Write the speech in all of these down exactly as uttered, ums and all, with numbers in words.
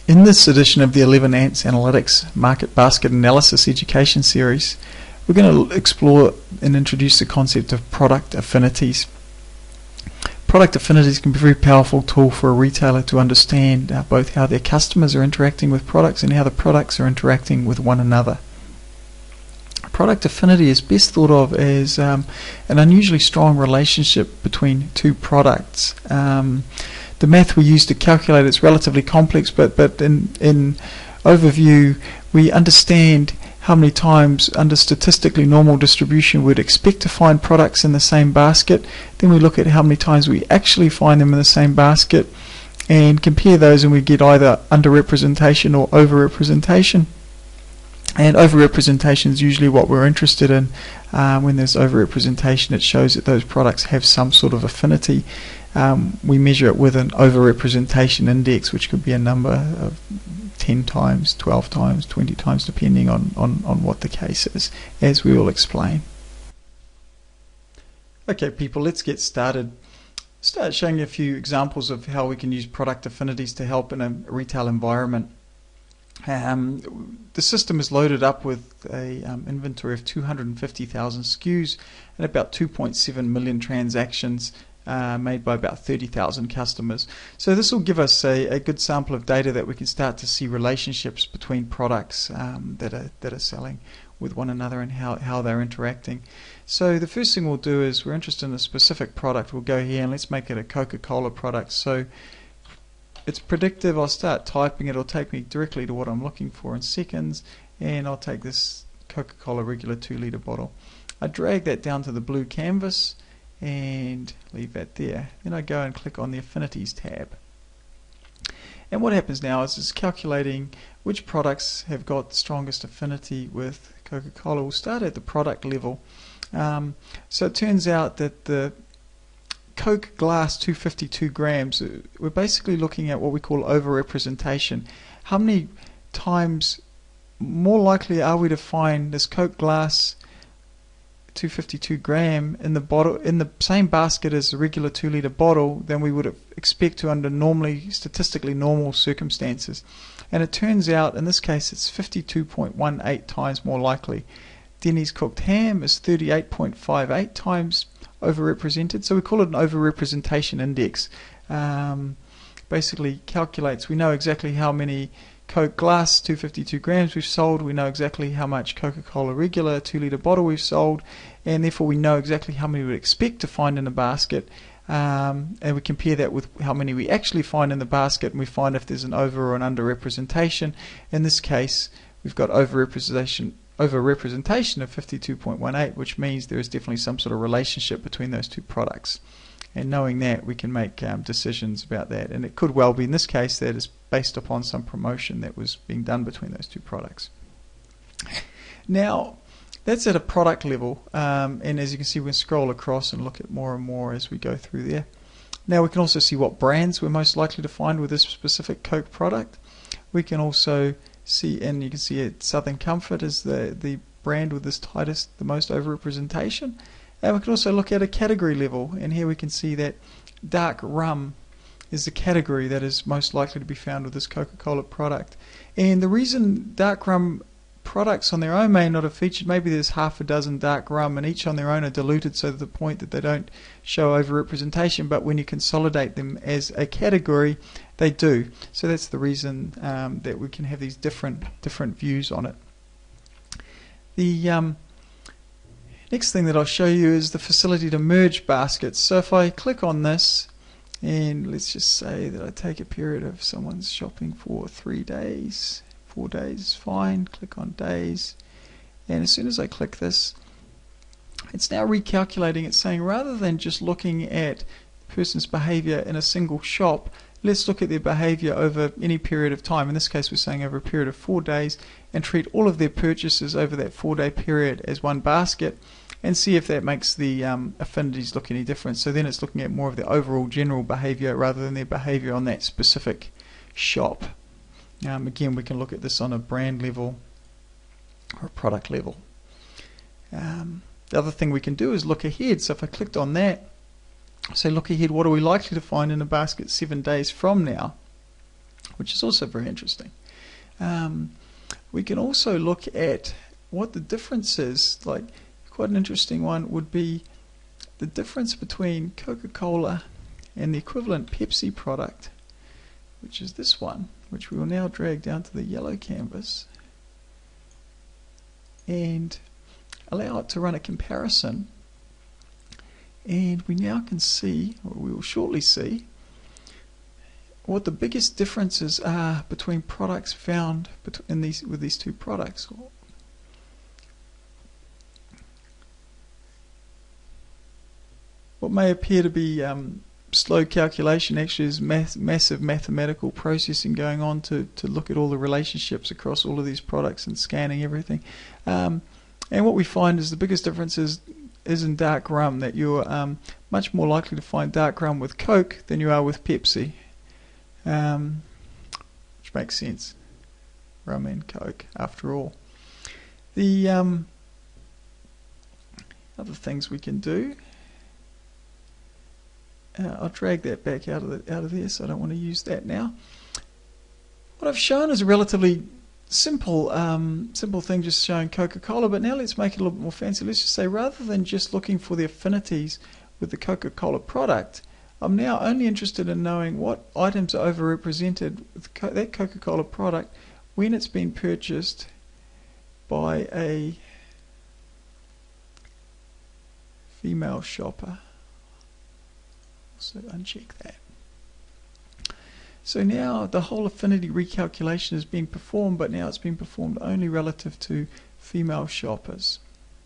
In this edition of the eleven Ants Analytics Market Basket Analysis Education Series, we're going to explore and introduce the concept of product affinities. Product affinities can be a very powerful tool for a retailer to understand uh, both how their customers are interacting with products and how the products are interacting with one another. Product affinity is best thought of as um, an unusually strong relationship between two products. Um, the math we use to calculate it's relatively complex, but, but in, in overview we understand how many times under statistically normal distribution we'd expect to find products in the same basket. Then we look at how many times we actually find them in the same basket and compare those, and we get either underrepresentation or overrepresentation. And overrepresentation is usually what we're interested in. Um, when there's overrepresentation, it shows that those products have some sort of affinity. Um, we measure it with an overrepresentation index, which could be a number of ten times, twelve times, twenty times, depending on, on, on what the case is, as we will explain. Okay, people, let's get started. Start showing you a few examples of how we can use product affinities to help in a retail environment. Um, the system is loaded up with a um, inventory of two hundred fifty thousand S K Us and about two point seven million transactions uh, made by about thirty thousand customers. So this will give us a, a good sample of data that we can start to see relationships between products um, that are that are selling with one another and how, how they're interacting. So the first thing we'll do is, we're interested in a specific product. We'll go here and let's make it a Coca-Cola product. So it's predictive. I'll start typing it. It'll take me directly to what I'm looking for in seconds, and I'll take this Coca-Cola regular two litre bottle. I drag that down to the blue canvas and leave that there. Then I go and click on the Affinities tab. And what happens now is it's calculating which products have got the strongest affinity with Coca-Cola. We'll start at the product level. Um, so it turns out that the Coke glass two hundred fifty-two grams, we're basically looking at what we call overrepresentation. How many times more likely are we to find this Coke glass two hundred fifty-two gram in the bottle in the same basket as the regular two litre bottle than we would expect to under normally statistically normal circumstances? And it turns out in this case it's fifty-two point one eight times more likely. Denny's cooked ham is thirty-eight point five eight times overrepresented, so we call it an overrepresentation index. Um, basically calculates, we know exactly how many Coke glass two hundred fifty-two grams we've sold, we know exactly how much Coca-Cola regular two litre bottle we've sold, and therefore we know exactly how many we would expect to find in a basket, um, and we compare that with how many we actually find in the basket, and we find if there's an over or an under representation. In this case we've got overrepresentation over representation of fifty-two point one eight, which means there is definitely some sort of relationship between those two products. And knowing that, we can make um, decisions about that. And it could well be in this case that it's based upon some promotion that was being done between those two products. Now, that's at a product level, um, and as you can see, we can scroll across and look at more and more as we go through there. Now we can also see what brands we're most likely to find with this specific Coke product. We can also see, and you can see it, Southern Comfort is the, the brand with this tightest, the most overrepresentation. And we can also look at a category level, and here we can see that dark rum is the category that is most likely to be found with this Coca-Cola product. And the reason dark rum products on their own may not have featured, maybe there's half a dozen dark rum and each on their own are diluted so to the point that they don't show overrepresentation, but when you consolidate them as a category they do. So that's the reason um, that we can have these different different views on it. The um, next thing that I'll show you is the facility to merge baskets. So if I click on this, and let's just say that I take a period of someone's shopping for three days, four days is fine, click on days, and as soon as I click this, it's now recalculating. It's saying rather than just looking at the person's behavior in a single shop, let's look at their behavior over any period of time. In this case we're saying over a period of four days, and treat all of their purchases over that four day period as one basket and see if that makes the um, affinities look any different. So then it's looking at more of the overall general behavior rather than their behavior on that specific shop. Um, again, we can look at this on a brand level or a product level. Um, the other thing we can do is look ahead. So if I clicked on that, say look ahead, what are we likely to find in a basket seven days from now? which is also very interesting. Um, we can also look at what the difference is. Like, quite an interesting one would be the difference between Coca-Cola and the equivalent Pepsi product, which is this one, which we will now drag down to the yellow canvas and allow it to run a comparison. And we now can see, or we will shortly see, what the biggest differences are between products found in these with these two products. What may appear to be um, slow calculation actually is math massive mathematical processing going on to, to look at all the relationships across all of these products and scanning everything. Um, and what we find is the biggest difference is, is in dark rum, that you're um, much more likely to find dark rum with Coke than you are with Pepsi. Um, which makes sense. Rum and Coke, after all. The um, other things we can do, uh, I'll drag that back out of the, out of there, so I don't want to use that now. What I've shown is a relatively simple, um, simple thing, just showing Coca-Cola. But now let's make it a little bit more fancy. Let's just say, rather than just looking for the affinities with the Coca-Cola product, I'm now only interested in knowing what items are overrepresented with co that Coca-Cola product when it's been purchased by a female shopper. So uncheck that. So now the whole affinity recalculation is being performed, but now it's been performed only relative to female shoppers.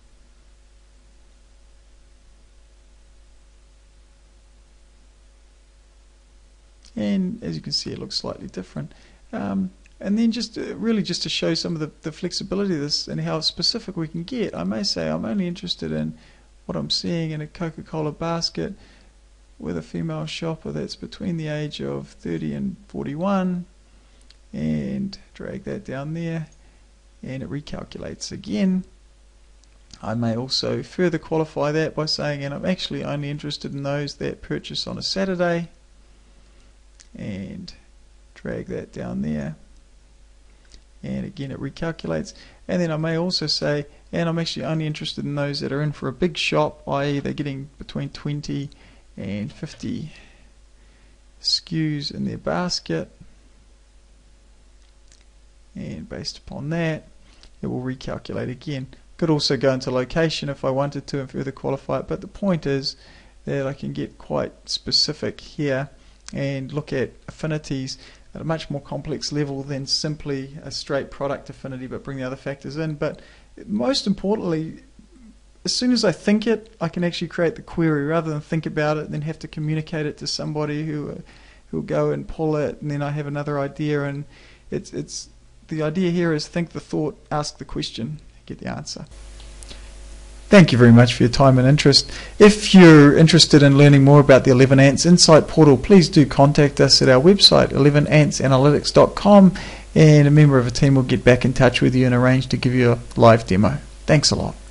And as you can see, it looks slightly different. Um, and then just uh, really just to show some of the, the flexibility of this and how specific we can get, I may say I'm only interested in what I'm seeing in a Coca-Cola basket with a female shopper that's between the age of thirty and forty-one, and drag that down there, and it recalculates again. I may also further qualify that by saying, and I'm actually only interested in those that purchase on a Saturday, and drag that down there, and again it recalculates. And then I may also say, and I'm actually only interested in those that are in for a big shop, that is they're getting between twenty and fifty S K Us in their basket, and based upon that it will recalculate again. Could also go into location if I wanted to and further qualify it, but the point is that I can get quite specific here and look at affinities at a much more complex level than simply a straight product affinity, but bring the other factors in. But most importantly, as soon as I think it, I can actually create the query rather than think about it and then have to communicate it to somebody who who will go and pull it, and then I have another idea. And it's it's the idea here is think the thought, ask the question, get the answer. Thank you very much for your time and interest. If you're interested in learning more about the eleven ants Insight Portal, please do contact us at our website, eleven ants analytics dot com, and a member of a team will get back in touch with you and arrange to give you a live demo. Thanks a lot.